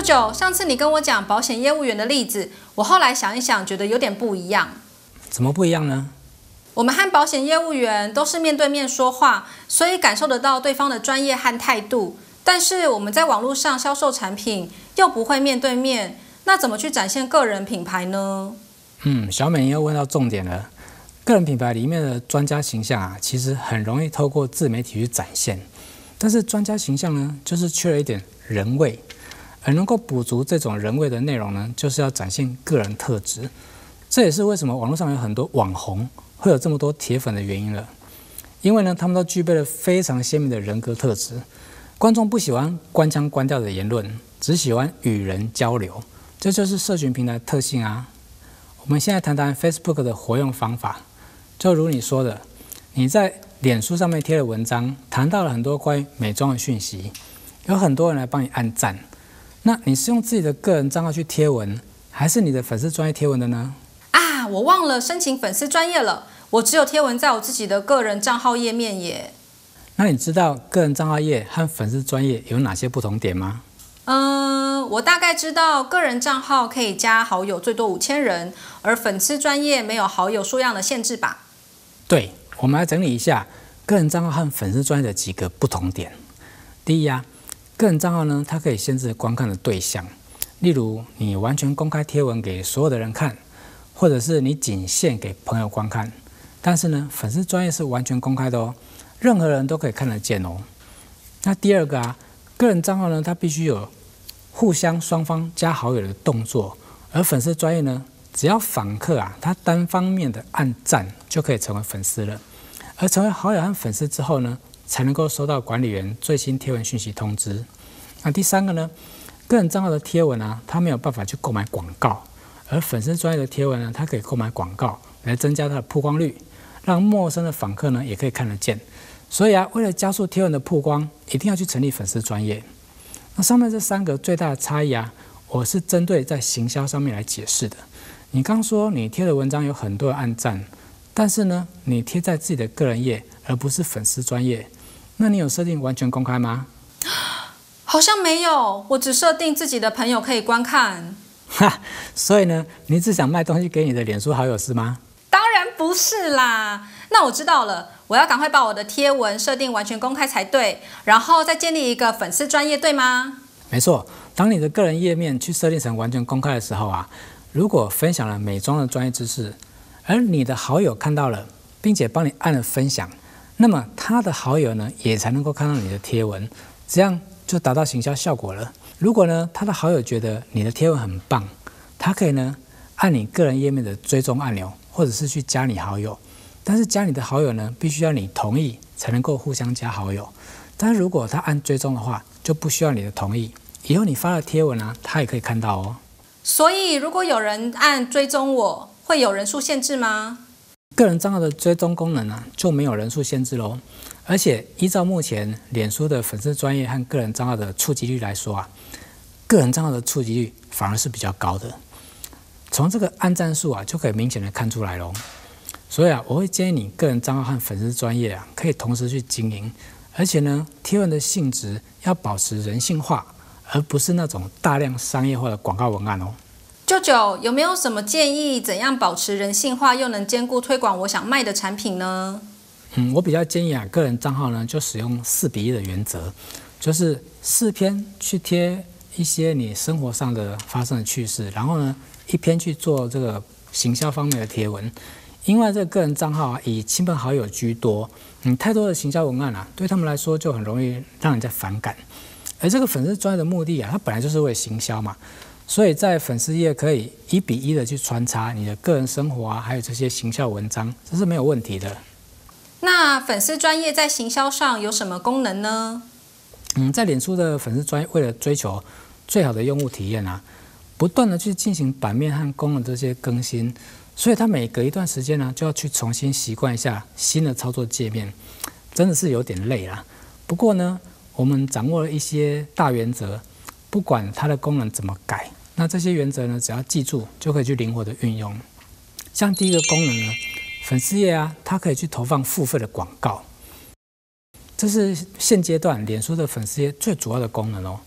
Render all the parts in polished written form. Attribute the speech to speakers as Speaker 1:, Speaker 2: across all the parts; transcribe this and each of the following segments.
Speaker 1: 九，上次你跟我讲保险业务员的例子，我后来想一想，觉得有点不一样。
Speaker 2: 怎么不一样呢？
Speaker 1: 我们和保险业务员都是面对面说话，所以感受得到对方的专业和态度。但是我们在网络上销售产品，又不会面对面，那怎么去展现个人品牌呢？
Speaker 2: 小美，你又问到重点了。个人品牌里面的专家形象啊，其实很容易透过自媒体去展现。但是专家形象呢，就是缺了一点人味，而能够补足这种人味的内容呢，就是要展现个人特质。这也是为什么网络上有很多网红会有这么多铁粉的原因了。因为呢，他们都具备了非常鲜明的人格特质。观众不喜欢官腔官调的言论，只喜欢与人交流，这就是社群平台的特性啊。我们现在谈谈 Facebook 的活用方法。就如你说的，你在脸书上面贴了文章，谈到了很多关于美妆的讯息，有很多人来帮你按赞。那你是用自己的个人账号去贴文，还是你的粉丝专页贴文的呢？
Speaker 1: 我忘了申请粉丝专页了，我只有贴文在我自己的个人账号页面耶。
Speaker 2: 那你知道个人账号页和粉丝专页有哪些不同点吗？
Speaker 1: 我大概知道个人账号可以加好友最多5000人，而粉丝专页没有好友数量的限制吧？
Speaker 2: 对，我们来整理一下个人账号和粉丝专页的几个不同点。第一个人账号呢，它可以限制观看的对象，例如你完全公开贴文给所有的人看，或者是你仅限给朋友观看。但是呢，粉丝专页是完全公开的哦，任何人都可以看得见哦。那第二个个人账号呢，它必须有互相双方加好友的动作，而粉丝专页呢，只要访客他单方面的按赞就可以成为粉丝了。而成为好友和粉丝之后呢，才能够收到管理员最新贴文讯息通知。那第三个呢，个人账号的贴文它没有办法去购买广告，而粉丝专页的贴文呢，它可以购买广告来增加它的曝光率，让陌生的访客呢也可以看得见。所以为了加速贴文的曝光，一定要去成立粉丝专页。那上面这3个最大的差异我是针对在行销上面来解释的。你刚说你贴的文章有很多人按赞，但是呢，你贴在自己的个人页，而不是粉丝专页，那你有设定完全公开吗？
Speaker 1: 好像没有，我只设定自己的朋友可以观看。
Speaker 2: 所以呢，你只想卖东西给你的脸书好友是吗？
Speaker 1: 当然不是啦。那我知道了，我要赶快把我的贴文设定完全公开才对，然后再建立一个粉丝专页，对吗？
Speaker 2: 没错，当你的个人页面去设定成完全公开的时候如果分享了美妆的专业知识，而你的好友看到了，并且帮你按了分享，那么他的好友呢，也才能够看到你的贴文，这样就达到行销效果了。如果呢，他的好友觉得你的贴文很棒，他可以呢按你个人页面的追踪按钮，或者是去加你好友。但是加你的好友呢，必须要你同意才能够互相加好友。但是如果他按追踪的话，就不需要你的同意。以后你发的贴文他也可以看到哦。
Speaker 1: 所以如果有人按追踪我，会有人数限制吗？
Speaker 2: 个人账号的追踪功能就没有人数限制咯。而且依照目前脸书的粉丝专页和个人账号的触及率来说个人账号的触及率反而是比较高的。从这个按赞数就可以明显的看出来咯。所以我会建议你个人账号和粉丝专页可以同时去经营，而且呢，贴文的性质要保持人性化，而不是那种大量商业化的广告文案哦。
Speaker 1: 舅舅有没有什么建议，怎样保持人性化又能兼顾推广我想卖的产品呢？
Speaker 2: 我比较建议个人账号呢就使用4:1的原则，就是4篇去贴一些你生活上的发生的趣事，然后呢1篇去做这个行销方面的贴文。因为这个个人账号以亲朋好友居多，太多的行销文案对他们来说就很容易让人家反感。而这个粉丝专页的目的它本来就是为了行销嘛，所以在粉丝页可以1:1的去穿插你的个人生活还有这些行销文章，这是没有问题的。
Speaker 1: 那粉丝专页在行销上有什么功能呢？
Speaker 2: 在脸书的粉丝专页为了追求最好的用户体验不断的去进行版面和功能这些更新，所以它每隔一段时间就要去重新习惯一下新的操作界面，真的是有点累啦。不过呢，我们掌握了一些大原则，不管它的功能怎么改，那这些原则呢，只要记住就可以去灵活的运用。像第一个功能呢，粉丝页它可以去投放付费的广告，这是现阶段脸书的粉丝页最主要的功能哦。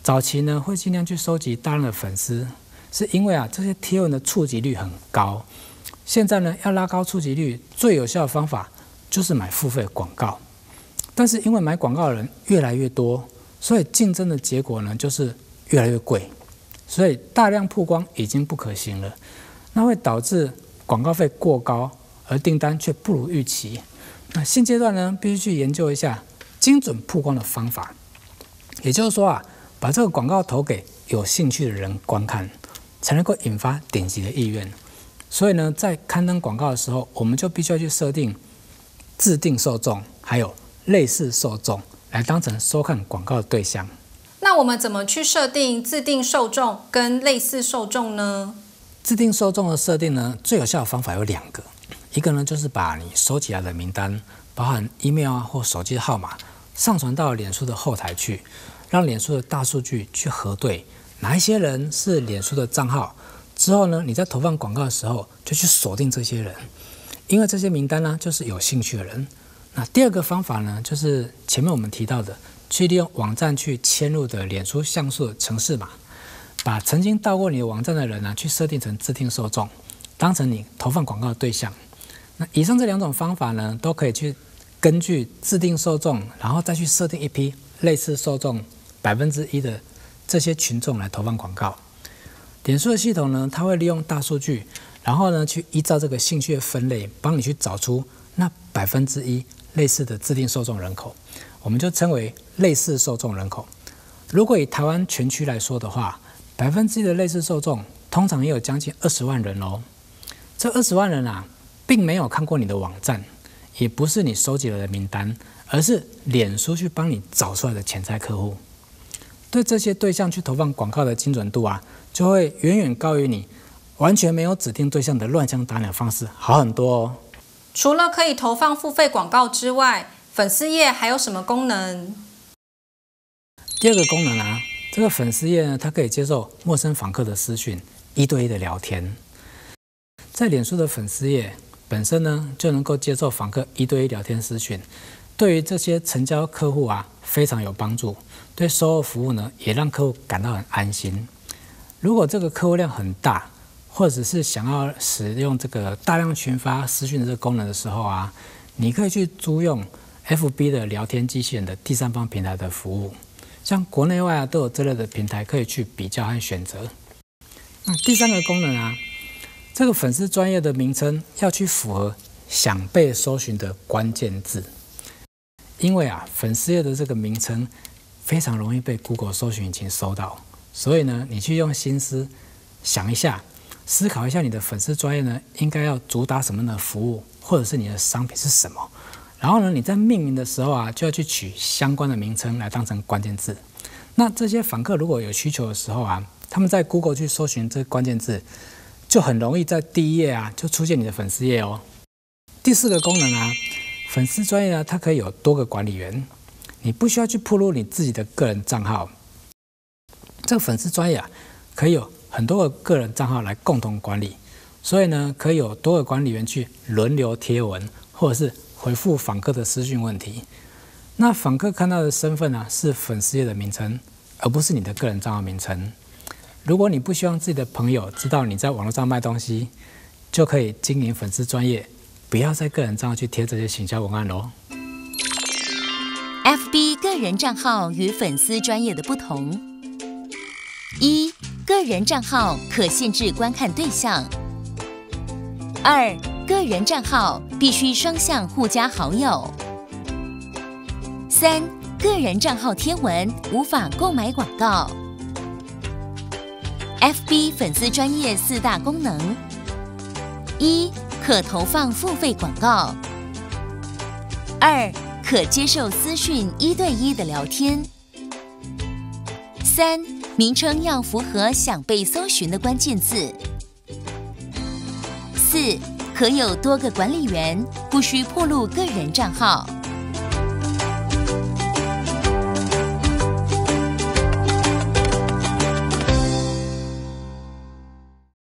Speaker 2: 早期呢会尽量去收集大量的粉丝，是因为这些贴文的触及率很高。现在呢要拉高触及率，最有效的方法就是买付费广告。但是因为买广告的人越来越多，所以竞争的结果呢就是越来越贵，所以大量曝光已经不可行了。那会导致广告费过高，而订单却不如预期。那现阶段呢，必须去研究一下精准曝光的方法。也就是说把这个广告投给有兴趣的人观看，才能够引发点击的意愿。所以呢，在刊登广告的时候，我们就必须要去设定自定受众，还有类似受众，来当成收看广告的对象。
Speaker 1: 那我们怎么去设定自定受众跟类似受众呢？
Speaker 2: 自定受众的设定呢，最有效的方法有2个。一个呢，就是把你收集来的名单，包含 email 或手机号码，上传到脸书的后台去，让脸书的大数据去核对哪一些人是脸书的账号。之后呢，你在投放广告的时候，就去锁定这些人，因为这些名单呢，就是有兴趣的人。那第2个方法呢，就是前面我们提到的，去利用网站去嵌入的脸书像素的程式码，把曾经到过你的网站的人呢，去设定成自定受众，当成你投放广告的对象。那以上这2种方法呢，都可以去根据自定受众，然后再去设定一批类似受众1%的这些群众来投放广告。脸书的系统呢，它会利用大数据，然后呢去依照这个兴趣的分类，帮你去找出那1%类似的自定受众人口，我们就称为类似受众人口。如果以台湾全区来说的话，1%的类似受众通常也有将近20万人哦。这20万人并没有看过你的网站，也不是你收集了的名单，而是脸书去帮你找出来的潜在客户。对这些对象去投放广告的精准度就会远远高于你完全没有指定对象的乱枪打鸟方式好很多哦。
Speaker 1: 除了可以投放付费广告之外，粉丝页还有什么功能？
Speaker 2: 第2个功能这个粉丝页呢，它可以接受陌生访客的私讯，1对1的聊天。在脸书的粉丝页本身呢，就能够接受访客1对1聊天私讯，对于这些成交客户非常有帮助，对售后服务呢也让客户感到很安心。如果这个客户量很大，或者是想要使用这个大量群发私讯的这个功能的时候你可以去租用 FB 的聊天机器人的第3方平台的服务，像国内外都有这类的平台可以去比较和选择。那第3个功能这个粉丝专页的名称要去符合想被搜寻的关键字，因为粉丝页的这个名称非常容易被 Google 搜寻引擎搜到，所以呢，你去用心思想一下，思考一下你的粉丝专页呢应该要主打什么样的服务，或者是你的商品是什么。然后呢，你在命名的时候就要去取相关的名称来当成关键字。那这些访客如果有需求的时候他们在 Google 去搜寻这个关键字，就很容易在第1页就出现你的粉丝页哦。第4个功能粉丝专页它可以有多个管理员，你不需要去暴露你自己的个人账号。这个粉丝专页可以有很多个个人账号来共同管理，所以呢，可以有多个管理员去轮流贴文，或者是回复访客的私讯问题。那访客看到的身份是粉丝页的名称，而不是你的个人账号名称。如果你不希望自己的朋友知道你在网络上卖东西，就可以经营粉丝专页，不要在个人账号去贴这些行销文案咯。
Speaker 3: FB 个人账号与粉丝专页的不同：1. 个人账号可限制观看对象； 2. 个人账号必须双向互加好友； 3. 个人账号贴文无法购买广告。FB 粉丝专页4大功能：1. 可投放付费广告； 2. 可接受私讯1对1的聊天； 3. 名称要符合想被搜寻的关键字； 4. 可有多个管理员，不需暴露个人账号。